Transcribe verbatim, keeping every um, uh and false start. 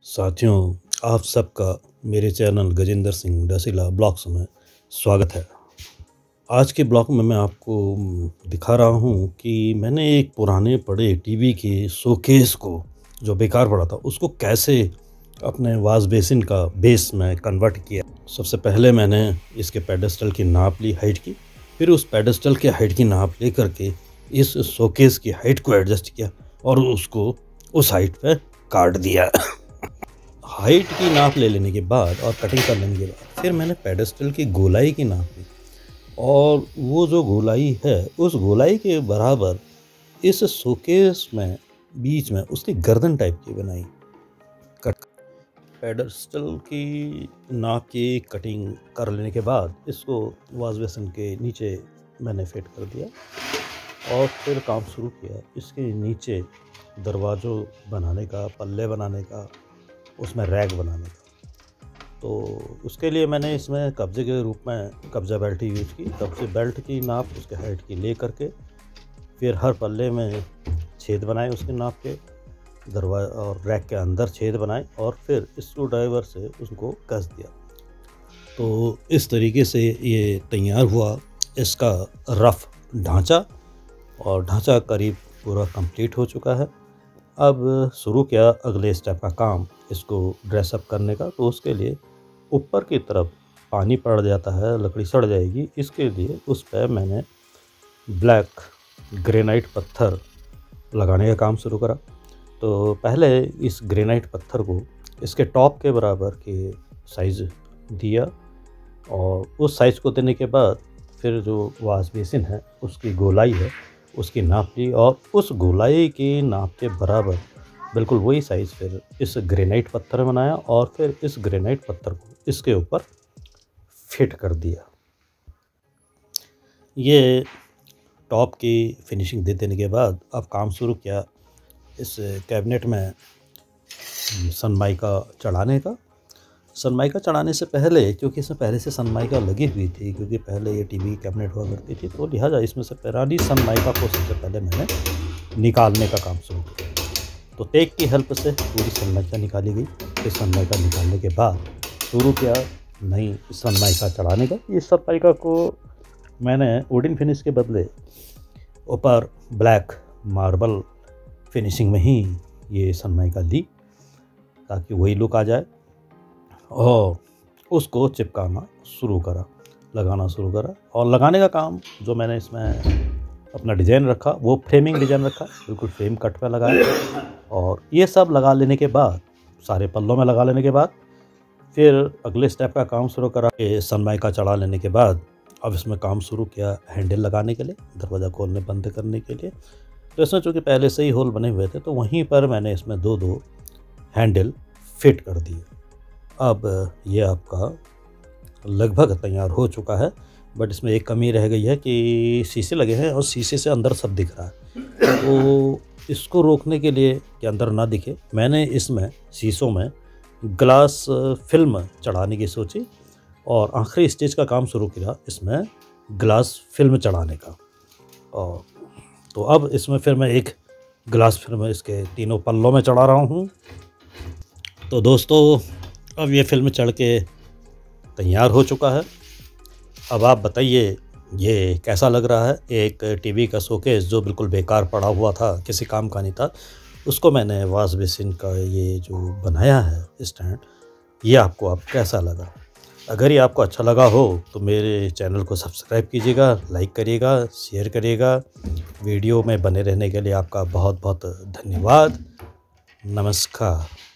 साथियों, आप सबका मेरे चैनल गजेंद्र सिंह डसीला ब्लॉग्स में स्वागत है। आज के ब्लॉग में मैं आपको दिखा रहा हूं कि मैंने एक पुराने पड़े टीवी के शोकेस को जो बेकार पड़ा था उसको कैसे अपने वाश बेसिन का बेस में कन्वर्ट किया। सबसे पहले मैंने इसके पेडेस्टल की नाप ली, हाइट की। फिर उस पेडेस्टल के हाइट की नाप ले करके इस शोकेस की हाइट को एडजस्ट किया और उसको उस हाइट पे काट दिया। हाइट की नाप ले लेने के बाद और कटिंग कर लेने के बाद फिर मैंने पेडेस्टल की गोलाई की नाप ली और वो जो गोलाई है उस गोलाई के बराबर इस शोकेस में बीच में उसकी गर्दन टाइप की बनाई। कट पेडेस्टल की नाप की कटिंग कर लेने के बाद इसको वॉश बेसिन के नीचे मैंने फिट कर दिया और फिर काम शुरू किया इसके नीचे दरवाज़ों बनाने का, पल्ले बनाने का, उसमें रैक बनाने का। तो उसके लिए मैंने इसमें कब्जे के रूप में कब्जा बेल्ट यूज़ की। कब्जे बेल्ट की नाप उसके हाइट की ले करके फिर हर पल्ले में छेद बनाए उसके नाप के, दरवाजा और रैक के अंदर छेद बनाए और फिर स्क्रू ड्राइवर से उसको कस दिया। तो इस तरीके से ये तैयार हुआ इसका रफ़ ढांचा और ढांचा करीब पूरा कंप्लीट हो चुका है। अब शुरू किया अगले स्टेप का काम, इसको ड्रेसअप करने का। तो उसके लिए ऊपर की तरफ पानी पड़ जाता है, लकड़ी सड़ जाएगी, इसके लिए उस पर मैंने ब्लैक ग्रेनाइट पत्थर लगाने का काम शुरू करा। तो पहले इस ग्रेनाइट पत्थर को इसके टॉप के बराबर के साइज़ दिया और उस साइज़ को देने के बाद फिर जो वॉश बेसिन है उसकी गोलाई है उसकी नाप ली और उस गोलाई की नाप के बराबर बिल्कुल वही साइज़ फिर इस ग्रेनाइट पत्थर बनाया और फिर इस ग्रेनाइट पत्थर को इसके ऊपर फिट कर दिया। ये टॉप की फिनिशिंग दे देने के बाद अब काम शुरू किया इस कैबिनेट में सनमाइका चढ़ाने का। सनमाइका चढ़ाने से पहले, क्योंकि इसमें पहले से सनमाइका लगी हुई थी, क्योंकि पहले ये टीवी कैबिनेट हुआ करती थी, तो लिहाजा इसमें से पुरानी सनमाइका को सबसे पहले मैंने निकालने का काम शुरू किया। तो टेक की हेल्प से पूरी सनमाइका निकाली गई। इस सनमाइका निकालने के बाद शुरू किया नई सनमाइका चढ़ाने का। इस सनमाइका को मैंने वुडन फिनिश के बदले ऊपर ब्लैक मार्बल फिनिशिंग में ही ये सनमाइका ली ताकि वही लुक आ जाए और उसको चिपकाना शुरू करा, लगाना शुरू करा। और लगाने का काम जो मैंने इसमें अपना डिज़ाइन रखा वो फ्रेमिंग डिज़ाइन रखा, बिल्कुल फ्रेम कट पे लगाया। और ये सब लगा लेने के बाद, सारे पल्लों में लगा लेने के बाद फिर अगले स्टेप का काम शुरू करा। ये सनमाइका चढ़ा लेने के बाद अब इसमें काम शुरू किया हैंडल लगाने के लिए, दरवाज़ा खोलने बंद करने के लिए। तो इसमें चूँकि पहले से ही होल बने हुए थे तो वहीं पर मैंने इसमें दो दो हैंडल फिट कर दिए। अब ये आपका लगभग तैयार हो चुका है, बट इसमें एक कमी रह गई है कि शीशे लगे हैं और शीशे से अंदर सब दिख रहा है। तो इसको रोकने के लिए कि अंदर ना दिखे, मैंने इसमें शीशों में ग्लास फिल्म चढ़ाने की सोची और आखिरी स्टेज का काम शुरू किया इसमें ग्लास फिल्म चढ़ाने का। और तो अब इसमें फिर मैं एक ग्लास फिल्म इसके तीनों पल्लों में चढ़ा रहा हूँ। तो दोस्तों अब ये फिल्म चढ़ के तैयार हो चुका है। अब आप बताइए ये कैसा लग रहा है। एक टीवी का शोकेस जो बिल्कुल बेकार पड़ा हुआ था, किसी काम का नहीं था, उसको मैंने वॉश बेसिन का ये जो बनाया है स्टैंड, ये आपको अब कैसा लगा। अगर ये आपको अच्छा लगा हो तो मेरे चैनल को सब्सक्राइब कीजिएगा, लाइक करिएगा, शेयर करिएगा। वीडियो में बने रहने के लिए आपका बहुत बहुत धन्यवाद। नमस्कार।